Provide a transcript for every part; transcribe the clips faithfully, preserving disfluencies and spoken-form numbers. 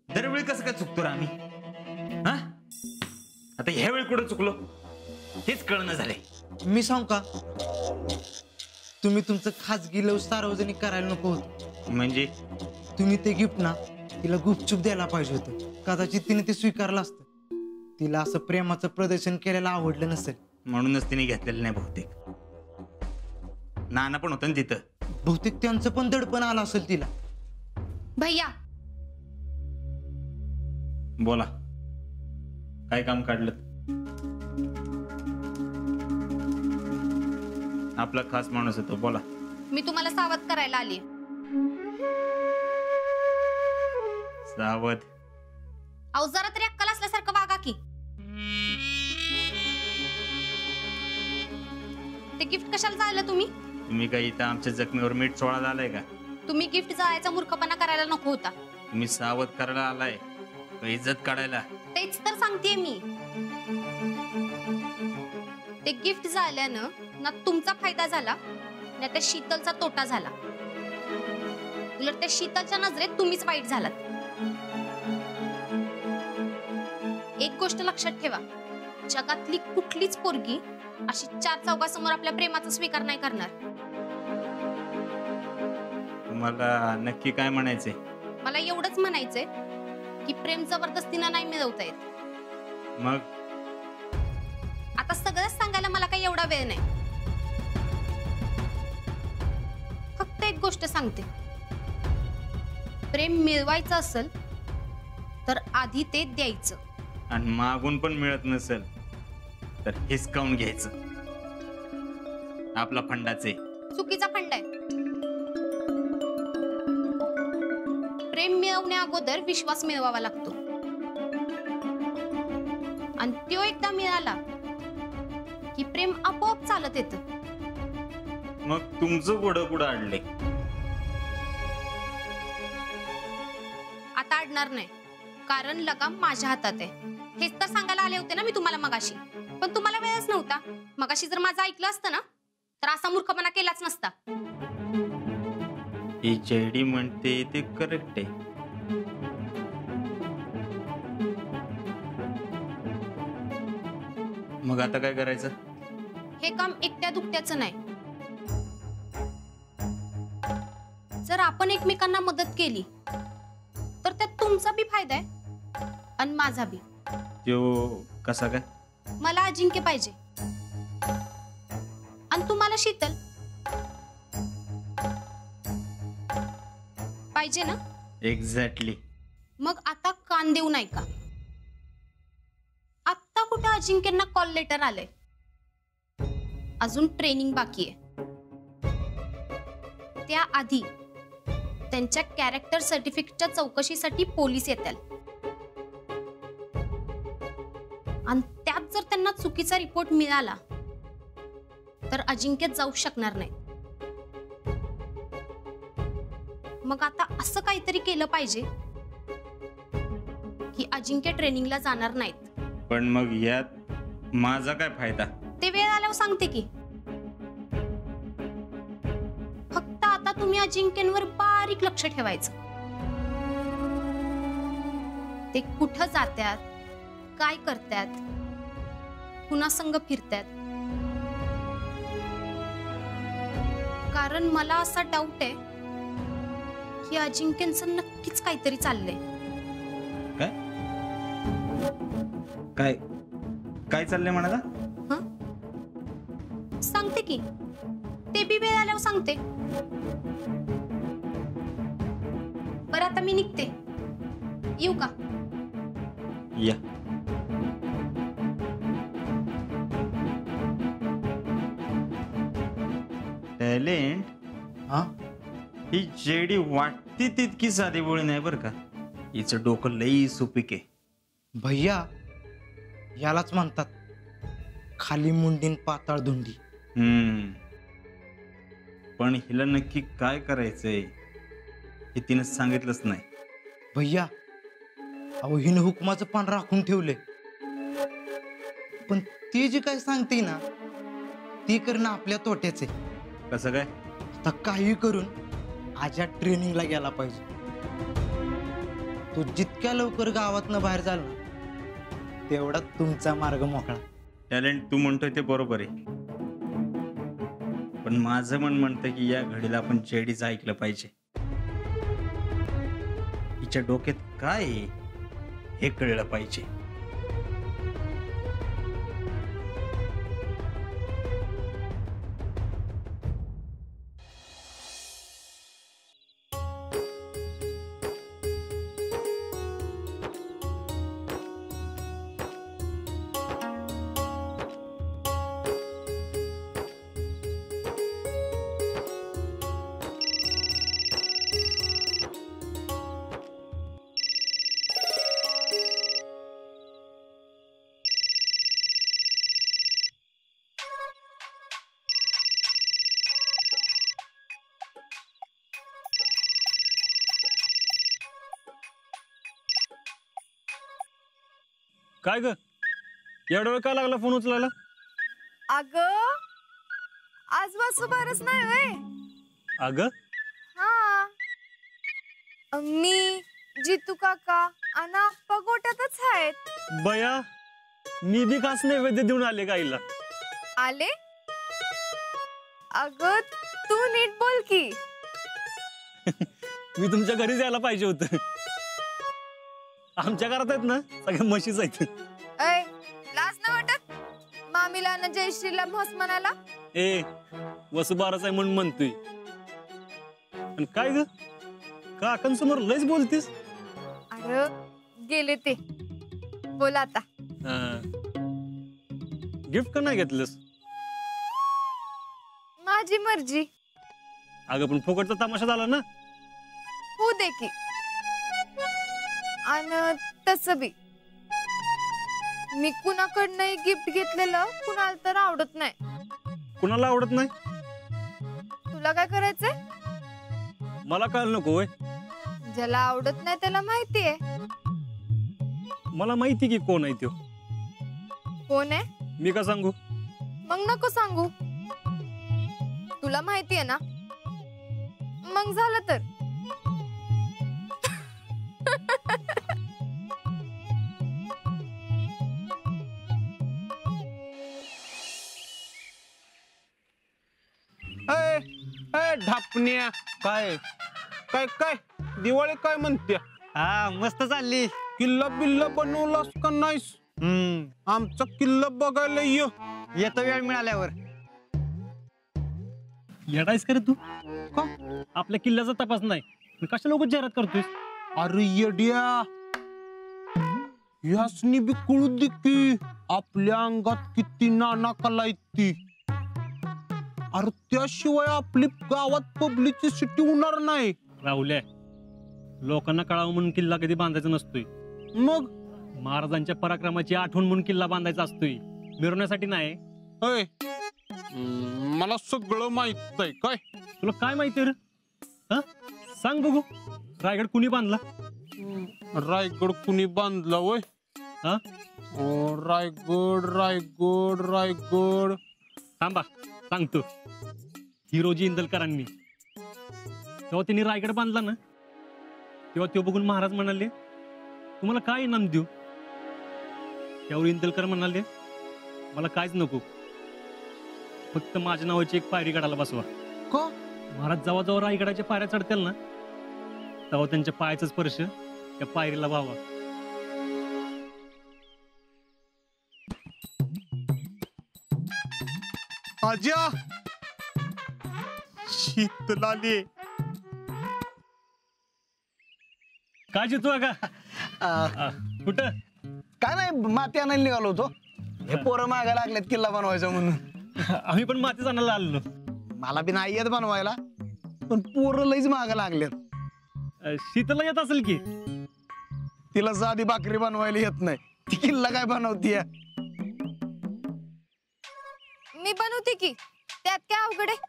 दरवेळी कसं काय चुकतो रे आम्ही? हा आता ह्या वेळी कुठं चुकलो हेच कळणं झालंय. मी सांगू का, तुम्ही तुमचं खाजगी लव सार्वजनिक करायला नको होतं. म्हणजे तुम्ही ते गिफ्ट ना तिला गुपचूप द्यायला पाहिजे होतं. कदाचित तिने ते स्वीकारलं असतं. तिला असं प्रेमाचं प्रदर्शन केलेलं आवडलं नसेल, म्हणूनच तिने घेतलेलं नाही बहुतेक. नाना पण होतं ना तिथं. बहुतेक त्यांचं पण दडपण आलं असेल तिला. भैया बोला, काय काम काढलं? आपला खास माणूस होतो, बोला. मी तुम्हाला सावध करायला आली. सावध? अहो जरा तरी अक्कल असल्यासारखं वागा की. ते गिफ्ट कशाला जाळलं तुम्ही? तुम्ही काही इथं आमच्या जखमीवर मीठ सोळा झालाय का? तुम्ही गिफ्ट जाळायचा मूर्खपणा करायला नको होता. तुम्ही सावध करायला आलाय का इज्जत काढायला? तेच तर सांगतेय मी. ते गिफ्ट जाळल्यानं ना तुमचा फायदा झाला ना त्या शीतलचा तोटा झाला. उलट त्या शीतलच्या नजरेत तुम्हीच वाईट झालात. एक गोष्ट लक्षात ठेवा, जगातली कुठलीच पोरगी अशी चार चौघासमोर आपल्या प्रेमाचा स्वीकार नाही करणार. तुम्हाला नक्की काय म्हणायचंय? मला एवढंच म्हणायचंय की प्रेम जबरदस्तीनं नाही मिळवता येत. मग आता सगळंच सांगायला मला काही एवढा वेळ नाही. फक्त एक गोष्ट सांगते, प्रेम मिळवायचं असेल तर आधी ते द्यायचं. आणि मागून पण मिळत नसेल तर हिसकावून घ्यायचं. आपला फंडाचे चुकीचा फंड आहे. प्रेम मिळवण्या अगोदर विश्वास मिळवावा लागतो. आणि तो एकदा मिळाला की प्रेम आपोआप चालत येतं. मग तुमचं घोडं कुठं अडले? आता अडणार नाही, कारण लगाम माझ्या हातात आहे. हेच तर सांगायला आले होते ना मी तुम्हाला मगाशी, पण तुम्हाला वेळच नव्हता. मगाशी जर माझं ऐकलं असतं ना तर असा मूर्खपणा केलाच नसता. ही चेडी म्हणते ते करेक्ट आहे. मग आता काय करायचं? हे काम एकट्या दुकट्याचं नाही. जर आपण एकमेकांना मदत केली तर त्यात तुमचा बी फायदा आहे आणि माझा बी. तो कसा काय? मला अजिंक्य पाहिजे आणि तुम्हाला शीतल पाहिजे ना? एक्झॅक्टली. मग आता कान देऊ नाही का? आता कुठे अजिंक्यांना कॉल लेटर आलंय, अजून ट्रेनिंग बाकी आहे. त्याआधी त्यांच्या कॅरेक्टर सर्टिफिकेटच्या चौकशीसाठी पोलीस येतील आणि त्यात जर त्यांना चुकीचा रिपोर्ट मिळाला तर अजिंक्य जाऊ शकणार नाही. मग आता असं काहीतरी केलं पाहिजे की अजिंक्य ट्रेनिंगला जाणार नाहीत. पण मग यात माझा काय फायदा? ते वेळ आल्यावर सांगते की. फक्त आता तुम्ही अजिंक्यांवर बारीक लक्ष ठेवायचं. ते कुठं जातात, काय करतात, पुन्हा संग फिरतात. कारण मला असा डाऊट आहे की अजिंक्यांचं नक्कीच काहीतरी चाललंय. काय काय काय चाललंय म्हणाला? सांगते की, ते बी वेळ आल्यावर सांगते. बरं आता मी निघते, येऊ का? या. टॅलेंट हा ही जेडी वाटती तितकी साधी बोळी नाही बरं का. हिचं डोकं लई सुपीक आहे. भैया यालाच म्हणतात खाली मुंडीन पाताळ धुंडी. हम्म पण हिला नक्की काय करायचंय हे तिनं सांगितलंच नाही. भैया अहो हिनं हुकमाचं पान राखून ठेवलंय, पण ती जी काय सांगते ना ती करणं आपल्या तोट्याचे. कसं काय? आता काही करून आज्या ट्रेनिंगला गेला पाहिजे. तू जितक्या लवकर गावातनं बाहेर जाल ना तेवढा तुमचा मार्ग मोकळा. टॅलेंट तू म्हणतोय ते बरोबर आहे, पण माझं मन म्हणतं की या घडीला आपण जेडीचं ऐकलं पाहिजे. हिच्या डोक्यात काय आहे हे कळलं पाहिजे. काय ग एवढा वेळ का लागला फोन उचलायला? अग आज वासू बरच नाही व्हय. अग हा मी जितू काका आणि आप्पा गोट्यातच आहेत. बया मी बी खास नैवेद्य देऊन आले गाईला. आले? अग तू नीट बोल की. मी तुमच्या घरी जायला पाहिजे होतं. आमच्या घरात आहेत ना सगळ्या म्हशीच आहेत. ऐ लाज ना वाटत मामीला ना जयश्रीला म्हस म्हणाला? ए वसुबारच आहे म्हणून म्हणतोय. आणि काय ग काकांसमोर लयच बोलतीस. अरे गेले ते. बोल आता. गिफ्ट का नाही घेतलंस? माझी मर्जी. अगं पण फुकटचा तमाशा झाला ना. हो दे की. आणि तसं बी मी कुणाकडनंही गिफ्ट घेतलेलं कुणाला तर आवडत नाही. कुणाला आवडत नाही? तुला काय करायचंय? मला कळलं नको होय. ज्याला आवडत नाही त्याला माहितीये. मला माहिती की कोण आहे तो. कोण आहे? मी का सांगू? मग नको सांगू. तुला माहितीये ना. मग झालं तर. ढापण्या काय काय काय दिवाळी काय म्हणते? हा मस्त चालली. किल्ला बिल्ला बनवलास का नाहीस? हम्म आमचा किल्ला बघायला ये. येतो वेळ मिळाल्यावर. येडायस कर तू का? आपल्या किल्ल्याचा तपास नाही कशा लोक जाहिरात करतोय? अरे येड्या यासनी बी कळू दे की आपल्या अंगात किती नाना कला येते. अरे त्याशिवाय आपली गावात पब्लिसिटी होणार नाही. राहुल्या लोकांना कळावं म्हणून किल्ला कधी बांधायचा नसतोय. मग महाराजांच्या पराक्रमाची आठवण म्हणून किल्ला बांधायचा असतोय, मिरवण्यासाठी नाही. होय मला सगळं माहित आहे. काय तुला काय माहिती रे? हा सांग बघू. रायगड कुणी बांधला? रायगड कुणी बांधला? वय हा रायगड रायगड रायगड थांबा सांगतो. हिरोजी इंदलकरांनी तेव्हा त्यांनी रायगड बांधला ना, तेव्हा तो बघून महाराज म्हणाले तुम्हाला काय इनाम देऊ? त्यावर इंदलकर म्हणाले मला काहीच नको, फक्त माझ्या नावाची एक पायरी गडाला बसवा. का? महाराज जेव्हा जेव्हा रायगडाच्या पायऱ्या चढतील ना तेव्हा त्यांच्या पायाचा स्पर्श त्या पायरीला व्हावा. आज्या शीतलाली काय जितू का कुठं? काय नाही माती आणायला निघालो होतो. हे पोरं मागा लागलेत किल्ला बनवायचा म्हणून. आम्ही पण मातीच आणायला आलो. मला बी नाही येत बनवायला, पण पोरं लईच मागा लागलेत. शीतला येत असेल की. तिला साधी भाकरी बनवायला येत नाही, ती किल्ला काय बनवतीये? मी बनवते की, त्यात काय अवघड आहे?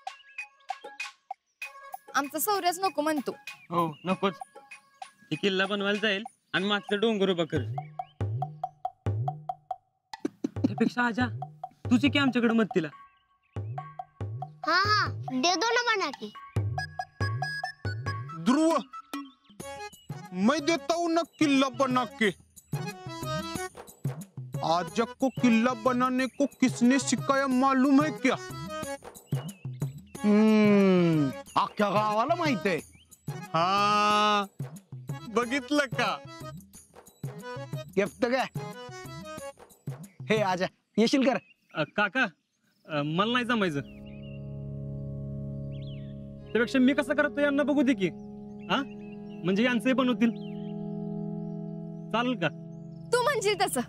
आमचा सौर्यच नको म्हणतो. हो नकोच. ही किल्ला बनवायला जाईल आणि मागचं डोंगर उभा कर. त्यापेक्षा आजा तुझी की आमच्याकडे मदतीला. हा हा दे दो ना म्हणा की. ध्रुव मैं देता हूं ना किला बना के। आजा को किला बनाने को किसने सिखाया मालूम है क्या? हम्म अख्ख्या गावाला माहित आहे। हा बघितलं का? येत काय? हे आजा येशील कर? अ, काका अ, मला नाही जमायचं. त्यापेक्षा मी कसं करतो यांना बघू दे की. हा म्हणजे यांचंही बनवतील. चालेल का? तू म्हणशील तसं.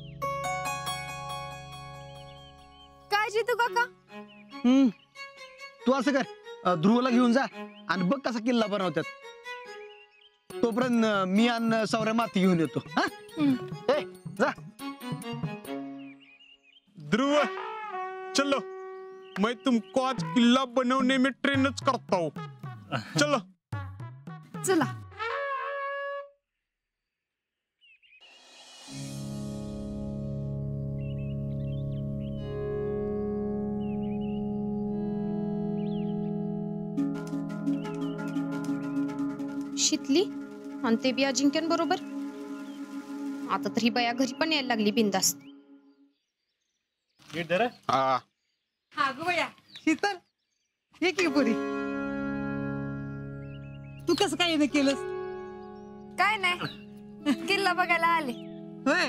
काय जितू काका? हम्म तू असं कर, अं, ध्रुवला घेऊन जा आणि बघ कसा किल्ला बनवतात. तोपर्यंत अं, मी आणि सौर्या माती घेऊन येतो. हा ए जा. ध्रुव चलो, मैं तुमको आज किला बनवने में ट्रेनच करता हूँ. चलो चला. शितली आणि ते बी अजिंक्यांबरोबर. आता तर ही बया घरी पण यायला लागली बिंदास्त. आ, हा गो बया शीतल, हे की पुरी तू कसं काय येणं केलंस? काय नाही, किल्ला बघायला आले. होय,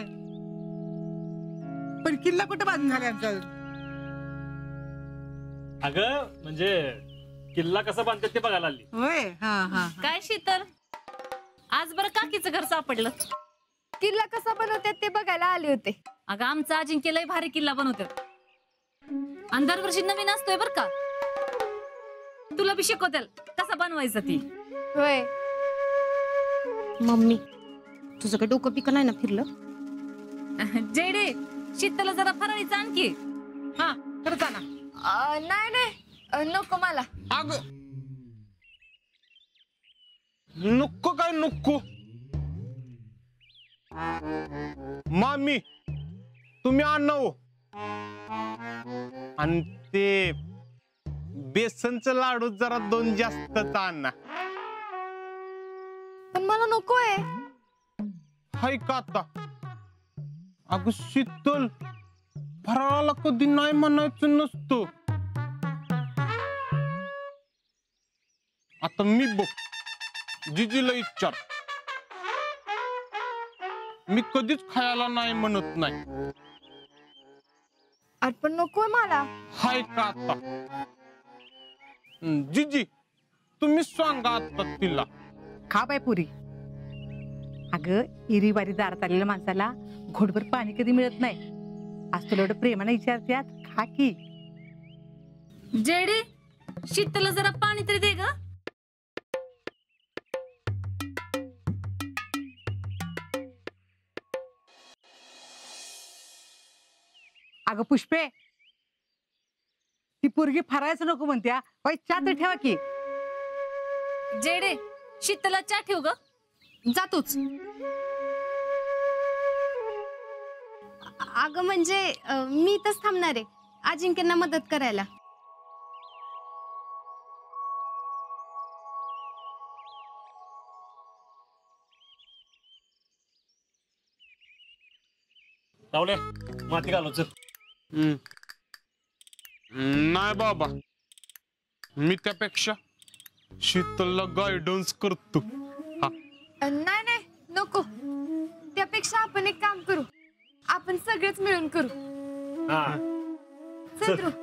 पण किल्ला कुठं बांधून झाला आमच्या? अगं म्हणजे किल्ला कसा बांधतात ते बघायला आली. होय, हा हा. काय शीतल, आज बरं काकीचं घर सापडलं. किल्ला कसा बनवतात ते बघायला आले होते. अगं आमचा अजिंक्य लय भारी किल्ला बनवतात आणि दरवर्षी नवीन असतोय बर का. तुला बी शिकवतील कसा बनवायचा ती. होय. मम्मी तुझं काय डोकं पिकं नाही ना फिरलं? जेडे शीतलला जरा फराळीचं आणखी. हा खरंच ना. अं, नाही नाही अं, नको मला. अग नको काय नको. मामी तुम्ही आणव आणि ते बेसनचं लाडू जरा दोन जास्तच आणा. पण मला नकोय. हाय का आता? अग शीतल, फराळाला कधी नाही म्हणायचं नसतं. आता मी बघ, जिजीला विचार. मी कधीच खायला नाही म्हणत नाही. अरे पण नकोय मला. हाय का आता? हं, जिजी तुम्ही सांगा आता तिला. खा बाय पुरी. अगं इरीवारी दारात आलेल्या माणसाला घोटभर पाणी कधी मिळत नाही. आज तुला एवढं प्रेमाने विचारत्यात, खा की. जेडे शीतलला जरा पाणी तरी दे ग. अगं पुष्पे, ती पोरगी फरायचं नको म्हणत्या, बाई चहा तर ठेवा की. जेडे शीतलला चहा ठेव ग. जातोच. अगं म्हणजे अं, मी इथंच थांबणार आहे अजिंक्यांना मदत करायला. रावले माती घालव चल. नाही बाबा, मी त्यापेक्षा शीतलला गायडन्स करतो. हा अं, नाही नाही नको. त्यापेक्षा आपण एक काम करू, आपण सगळेच मिळून करू. हा चल ध्रुव.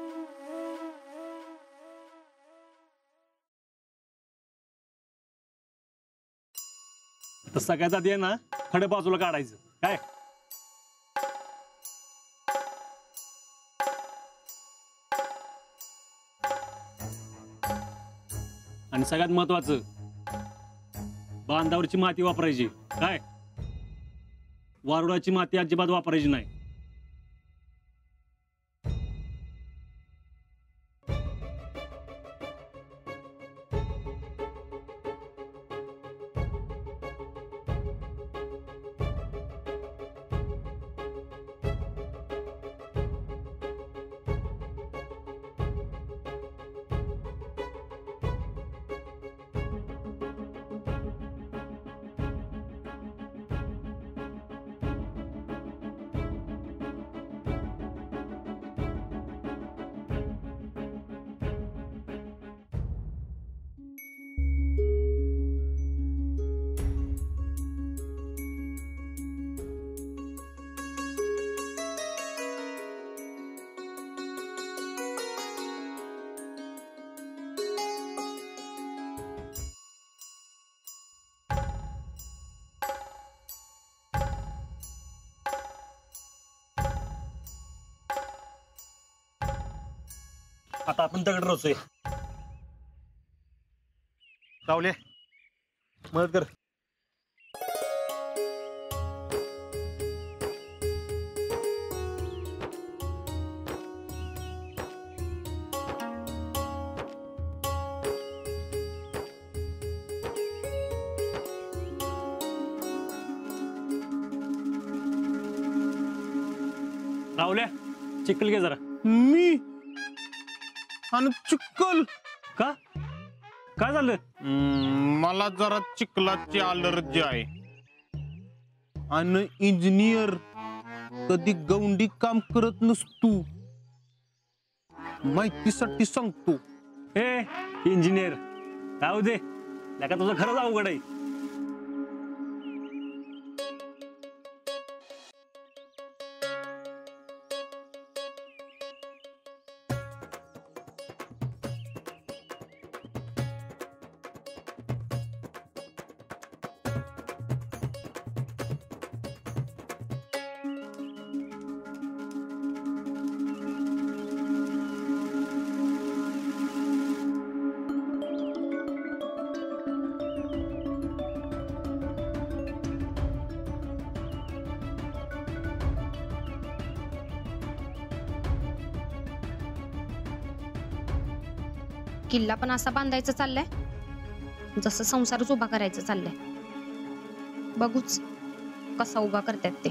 तर सगळ्यात आधी आहे ना खडे बाजूला काढायचं काय. आणि सगळ्यात महत्वाचं, बांधावरची माती वापरायची काय. वारुळाची माती अजिबात वापरायची नाही. आता आपण दगड रचूया. रावले मदत कर. रावल्या चिखल घे जरा. मी आणि चिखल का काय झालं? मला जरा चिखलाची अलर्जी आहे आणि इंजिनियर कधी गवंडी काम करत नसतो. माहितीसाठी सांगतो. ए इंजिनियर राहू दे. का तुझं खरंच अवघड आहे. किल्ला पण असा बांधायचं चाललंय जसं संसारच उभा करायचं चाललंय. बघूच कसा उभा करतात ते.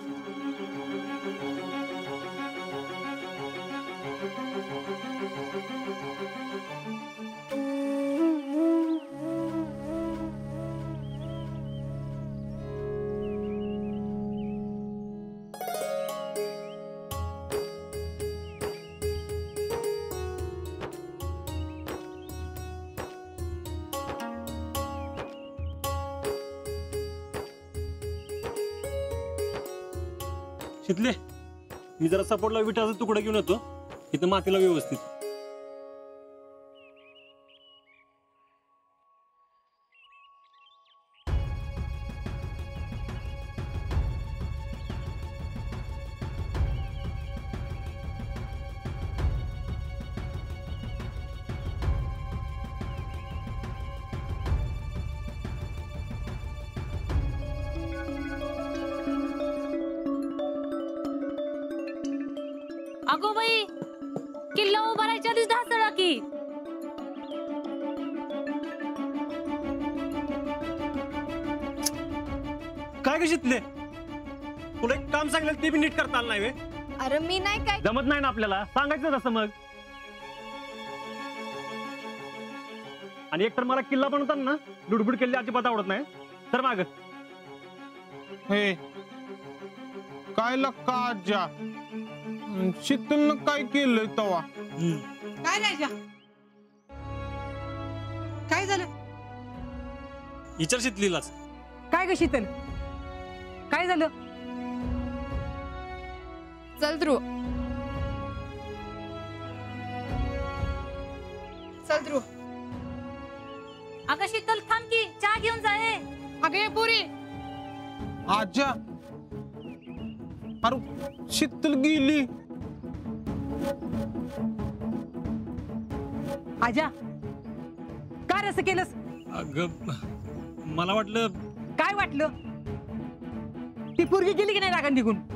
शितले मी जरा सपोर्टला विटाचा तुकडा घेऊन येतो. इथं मातीला व्यवस्थित. अगो बाई किल्ला उभारायच्या आधीच ढासळा की. काय ग शितले तुला एक काम सांगितलं ते बी नीट करता आलं नाही वे. अरे मी नाही काय जमत नाही ना आपल्याला सांगायचं तसं मग. आणि एकतर मला किल्ला बनवताना ना लुडबुड केलेली अजिबात आवडत नाही. तर माग हे काय लक्का आज्या शीतलनं काय केलंय तवा. काय राजा काय झालं? विचार शितलीलाच. काय ग शीतल काय झालं? चल ध्रुव चल ध्रुव. अगं शीतल थांब की चहा घेऊन जा. ए अगे पुरी आज्या अरे शीतल गेली. आजा काय असं केलंस? अगं मला वाटलं. काय वाटलं? ती पोरगी गेली की नाही रागान निघून?